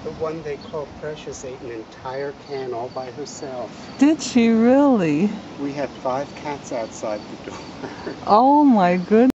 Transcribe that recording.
The one they call Precious ate an entire can all by herself. Did she really? We had 5 cats outside the door. Oh my goodness.